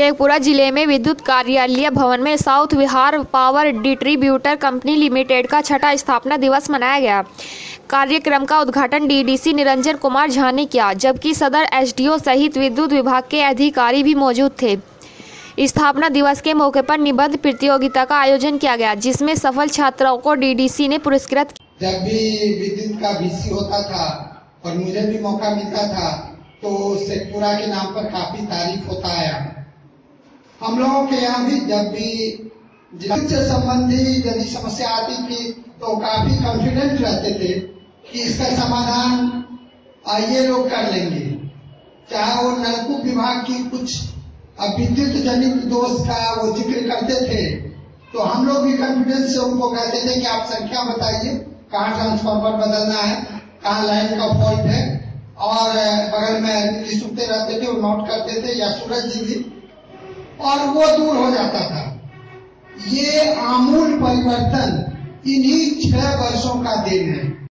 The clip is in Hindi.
शेखपुरा जिले में विद्युत कार्यालय भवन में south Bihar power distributor company limited का छठा स्थापना दिवस मनाया गया। कार्यक्रम का उद्घाटन डीडीसी निरंजन कुमार झा ने किया, जबकि सदर एसडीओ सहित विद्युत विभाग के अधिकारी भी मौजूद थे। स्थापना दिवस के मौके पर निबंध प्रतियोगिता का आयोजन किया गया, जिसमें सफल छात्रों को डीडीसी ने पुरस्कृत किया। जब भी विद्युत का वीसी होता था और मुझे भी मौका मिलता था तो शेखपुरा के नाम पर काफी तारीफ होता आया। हम लोगों के यहाँ भी जब भी विद्युत से संबंधित यदि समस्या आती थी तो काफी कॉन्फिडेंट रहते थे कि इसका समाधान ये लोग कर लेंगे। चाहे वो नलकूप विभाग की कुछ विद्युत जनित दोष का वो जिक्र करते थे तो हम लोग भी कॉन्फिडेंस से उनको कहते थे कि आप संख्या बताइए, कहाँ ट्रांसफार्मर बदलना है, कहाँ लाइन का फॉल्ट है, और बगल में सुनते रहते थे, वो नोट करते थे, या सूरज जी भी, और वो दूर हो जाता था। ये आमूल परिवर्तन इन्हीं 6 वर्षों का देन है।